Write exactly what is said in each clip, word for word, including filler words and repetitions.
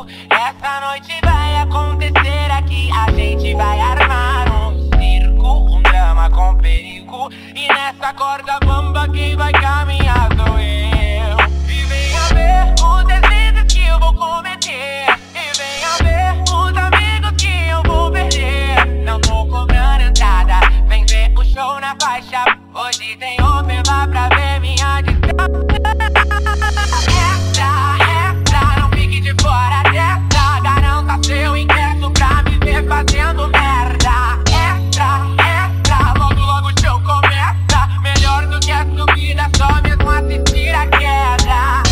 perigo. Essa noite vai acontecer aqui. A gente vai armar um circo, um drama com perigo. E nessa corda bamba quem vai caminhar sou eu. E venha ver os deslizes que eu vou cometer. E venha ver os amigos que eu vou perder. Não tô cobrando entrada, vem ver o show na faixa. Hoje tem open bar pra ver minha distância. Extra, extra, não fique de fora dessa. Garanta seu ingresso pra me ver fazendo merda. Extra, extra, logo logo o show começa. Melhor do que a subida, só mesmo assistir a queda.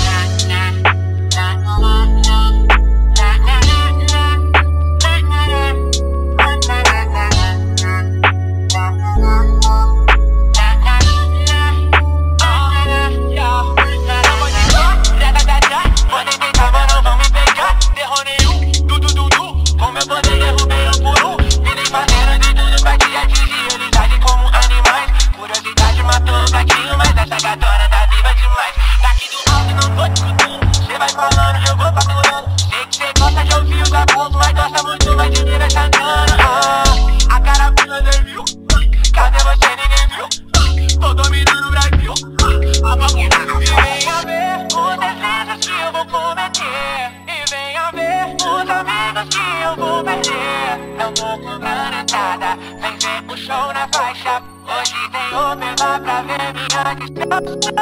Não tô cobrando entrada, vem ver o show na faixa. Hoje tem open bar pra ver minha distância.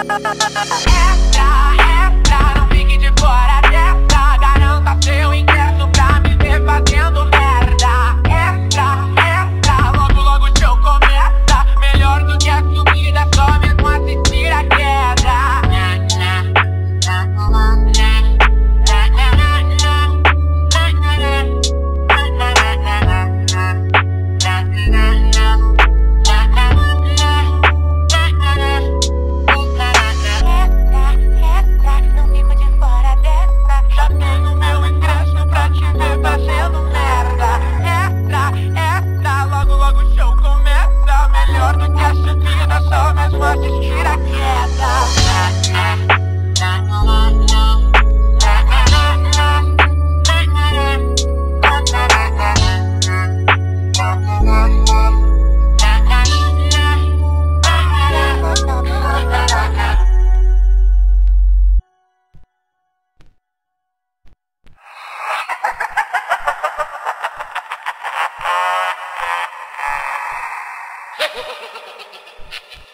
Extra, extra, não fique de fora dessa. Garanta seu ingresso pra me ver fazendo merda. Extra, extra, logo logo o show começa. Melhor do que a subida, só mesmo assistir a queda. Ha ha ha ha ha!